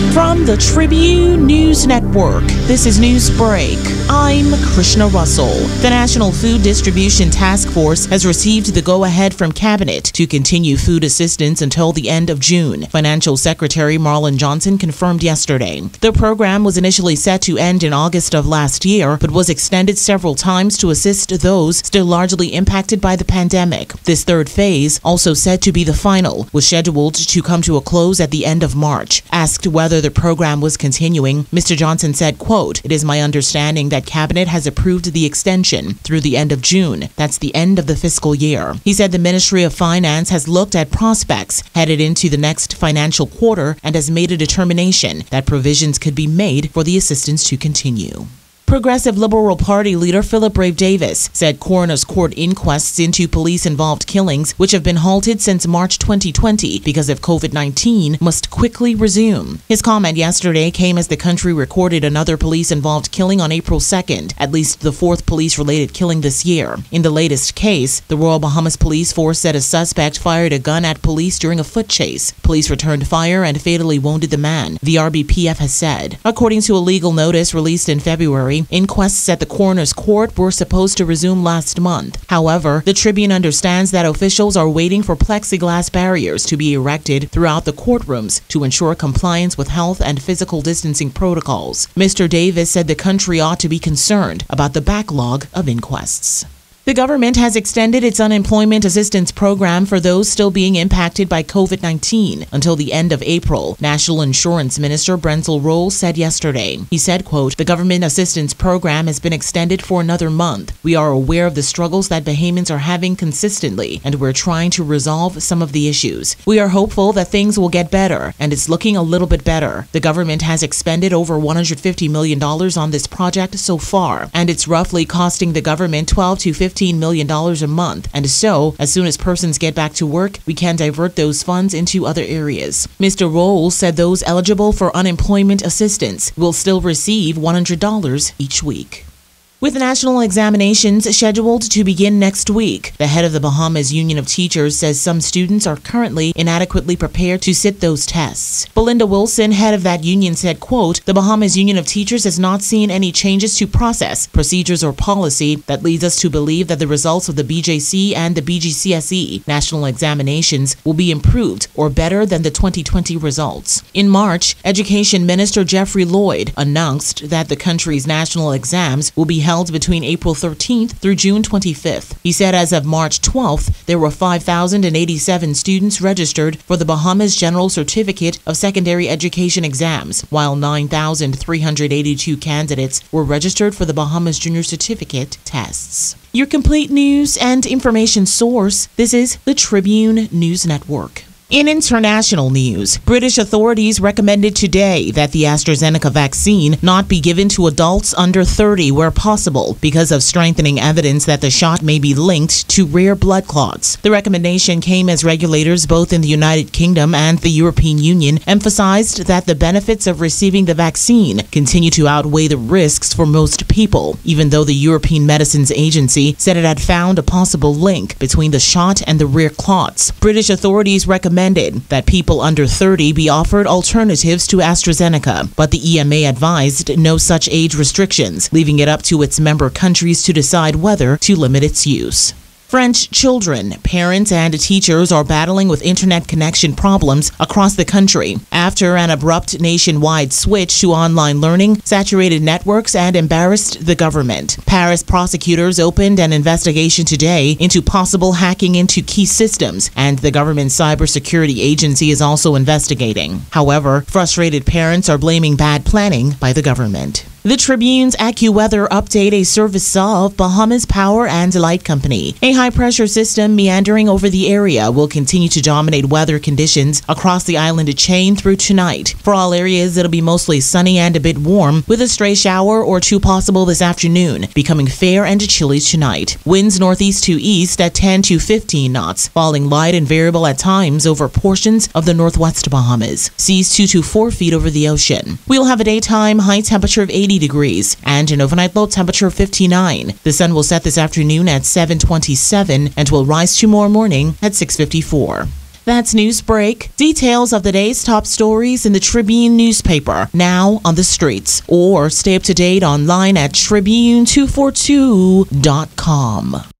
From the Tribune News Network, this is Newsbreak. I'm Krishna Russell. The National Food Distribution Task Force has received the go-ahead from Cabinet to continue food assistance until the end of June. Financial Secretary Marlon Johnson confirmed yesterday. The program was initially set to end in August of last year, but was extended several times to assist those still largely impacted by the pandemic. This third phase, also said to be the final, was scheduled to come to a close at the end of March. Asked whether the program was continuing, Mr. Johnson said, quote, "It is my understanding that Cabinet has approved the extension through the end of June. That's the end of the fiscal year." He said the Ministry of Finance has looked at prospects headed into the next financial quarter and has made a determination that provisions could be made for the assistance to continue. Progressive Liberal Party leader Philip Brave Davis said coroner's court inquests into police-involved killings, which have been halted since March 2020 because of COVID-19, must quickly resume. His comment yesterday came as the country recorded another police-involved killing on April 2nd, at least the fourth police-related killing this year. In the latest case, the Royal Bahamas Police Force said a suspect fired a gun at police during a foot chase. Police returned fire and fatally wounded the man, the RBPF has said. According to a legal notice released in February, inquests at the coroner's court were supposed to resume last month. However, the Tribune understands that officials are waiting for plexiglass barriers to be erected throughout the courtrooms to ensure compliance with health and physical distancing protocols. Mr. Davis said the country ought to be concerned about the backlog of inquests. The government has extended its unemployment assistance program for those still being impacted by COVID-19 until the end of April, National Insurance Minister Brenzel Roll said yesterday. He said, quote, "The government assistance program has been extended for another month. We are aware of the struggles that Bahamians are having consistently, and we're trying to resolve some of the issues. We are hopeful that things will get better, and it's looking a little bit better. The government has expended over $150 million on this project so far, and it's roughly costing the government $12 to $15 million a month, and so as soon as persons get back to work, we can divert those funds into other areas." Mr. Roll said those eligible for unemployment assistance will still receive $100 each week. With national examinations scheduled to begin next week, the head of the Bahamas Union of Teachers says some students are currently inadequately prepared to sit those tests. Belinda Wilson, head of that union, said, quote, "The Bahamas Union of Teachers has not seen any changes to process, procedures, or policy that leads us to believe that the results of the BJC and the BGCSE national examinations will be improved or better than the 2020 results." In March, Education Minister Jeffrey Lloyd announced that the country's national exams will be held between April 13th through June 25th. He said as of March 12th, there were 5,087 students registered for the Bahamas General Certificate of Secondary Education exams, while 9,382 candidates were registered for the Bahamas Junior Certificate tests. Your complete news and information source, this is the Tribune News Network. In international news, British authorities recommended today that the AstraZeneca vaccine not be given to adults under 30 where possible because of strengthening evidence that the shot may be linked to rare blood clots. The recommendation came as regulators both in the United Kingdom and the European Union emphasized that the benefits of receiving the vaccine continue to outweigh the risks for most people, even though the European Medicines Agency said it had found a possible link between the shot and the rare clots. British authorities recommended that people under 30 be offered alternatives to AstraZeneca, but the EMA advised no such age restrictions, leaving it up to its member countries to decide whether to limit its use. French children, parents, and teachers are battling with internet connection problems across the country after an abrupt nationwide switch to online learning saturated networks and embarrassed the government. Paris prosecutors opened an investigation today into possible hacking into key systems, and the government's cybersecurity agency is also investigating. However, frustrated parents are blaming bad planning by the government. The Tribune's AccuWeather update, a service of Bahamas Power and Light Company. A high-pressure system meandering over the area will continue to dominate weather conditions across the island chain through tonight. For all areas, it'll be mostly sunny and a bit warm, with a stray shower or two possible this afternoon, becoming fair and chilly tonight. Winds northeast to east at 10 to 15 knots, falling light and variable at times over portions of the northwest Bahamas. Seas 2 to 4 feet over the ocean. We'll have a daytime high temperature of 80 degrees and an overnight low temperature of 59. The sun will set this afternoon at 7:27 and will rise tomorrow morning at 6:54. That's Newsbreak. Details of the day's top stories in the Tribune newspaper now on the streets, or stay up to date online at Tribune242.com.